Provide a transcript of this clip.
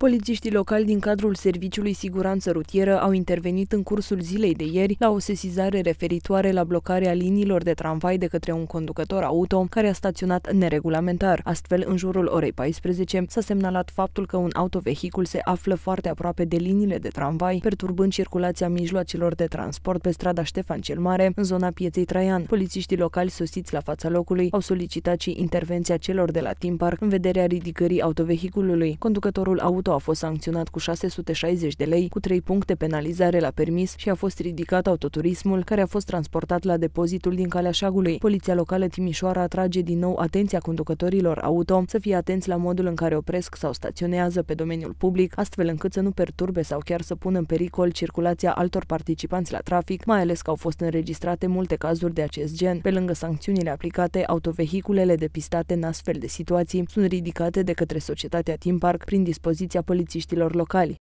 Polițiștii locali din cadrul Serviciului Siguranță Rutieră au intervenit în cursul zilei de ieri la o sesizare referitoare la blocarea liniilor de tramvai de către un conducător auto care a staționat neregulamentar. Astfel, în jurul orei 14, s-a semnalat faptul că un autovehicul se află foarte aproape de liniile de tramvai, perturbând circulația mijloacelor de transport pe strada Ștefan cel Mare, în zona Pieței Traian. Polițiștii locali sosiți la fața locului au solicitat și intervenția celor de la Team Park în vederea ridicării autovehiculului. Conducătorul auto a fost sancționat cu 660 de lei, cu 3 puncte penalizare la permis și a fost ridicat autoturismul, care a fost transportat la depozitul din Calea Șagului. Poliția locală Timișoara atrage din nou atenția conducătorilor auto să fie atenți la modul în care opresc sau staționează pe domeniul public, astfel încât să nu perturbe sau chiar să pună în pericol circulația altor participanți la trafic, mai ales că au fost înregistrate multe cazuri de acest gen. Pe lângă sancțiunile aplicate, autovehiculele depistate în astfel de situații sunt ridicate de către societatea Team Park prin dispoziția polițiștilor locali.